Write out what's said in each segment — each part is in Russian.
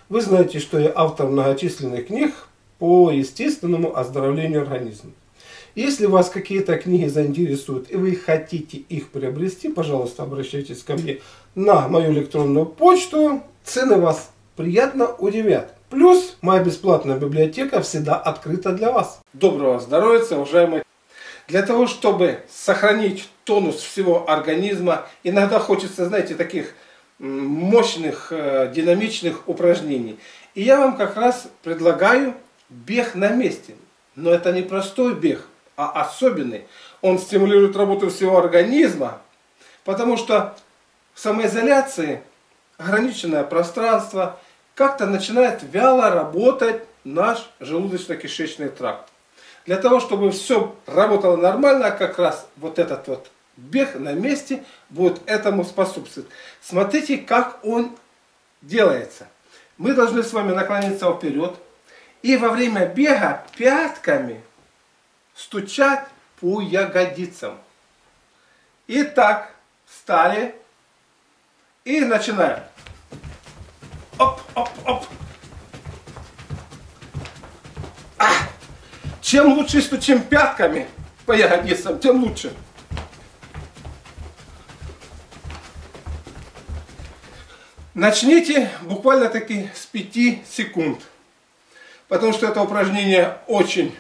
Вы знаете, что я автор многочисленных книг по естественному оздоровлению организма. Если вас какие-то книги заинтересуют и вы хотите их приобрести, пожалуйста, обращайтесь ко мне на мою электронную почту. Цены вас приятно удивят. Плюс моя бесплатная библиотека всегда открыта для вас. Доброго здоровья, уважаемые! Для того, чтобы сохранить тонус всего организма, иногда хочется, знаете, таких мощных, динамичных упражнений. И я вам как раз предлагаю бег на месте. Но это не простой бег, а особенный. Он стимулирует работу всего организма, потому что в самоизоляции ограниченное пространство, как-то начинает вяло работать наш желудочно-кишечный тракт. Для того, чтобы все работало нормально, как раз вот этот вот бег на месте будет этому способствовать. Смотрите, как он делается. Мы должны с вами наклониться вперед и во время бега пятками стучать по ягодицам. Итак, встали и начинаем. Оп, оп, оп. Чем лучше стучим пятками по ягодицам, тем лучше. Начните буквально таки с 5 секунд. Потому что это упражнение очень,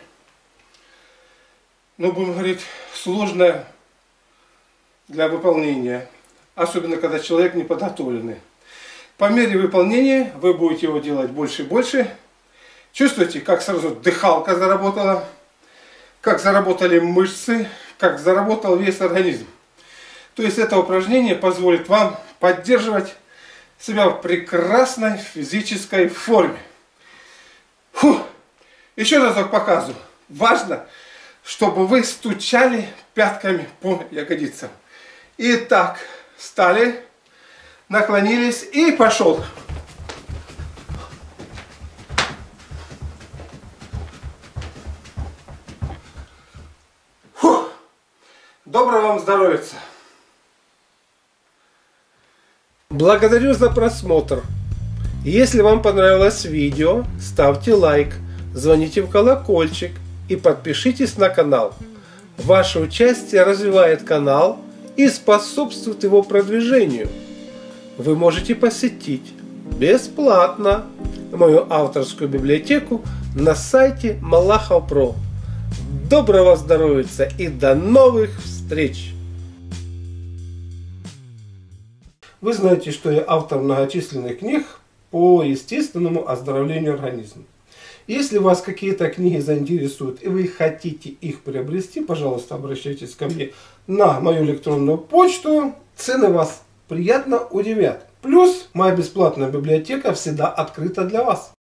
будем говорить, сложное для выполнения. Особенно, когда человек не подготовленный. По мере выполнения вы будете его делать больше и больше. Чувствуете, как сразу дыхалка заработала, как заработали мышцы, как заработал весь организм. То есть это упражнение позволит вам поддерживать себя в прекрасной физической форме. Еще разок показываю. Важно, чтобы вы стучали пятками по ягодицам. Итак, встали, наклонились и пошел. Доброго вам здоровья! Благодарю за просмотр. Если вам понравилось видео, ставьте лайк, звоните в колокольчик и подпишитесь на канал. Ваше участие развивает канал и способствует его продвижению. Вы можете посетить бесплатно мою авторскую библиотеку на сайте Малахов.про. Доброго здоровья и до новых встреч! Вы знаете, что я автор многочисленных книг по естественному оздоровлению организма. Если вас какие-то книги заинтересуют и вы хотите их приобрести, пожалуйста, обращайтесь ко мне на мою электронную почту. Цены вас приятно удивят. Плюс моя бесплатная библиотека всегда открыта для вас.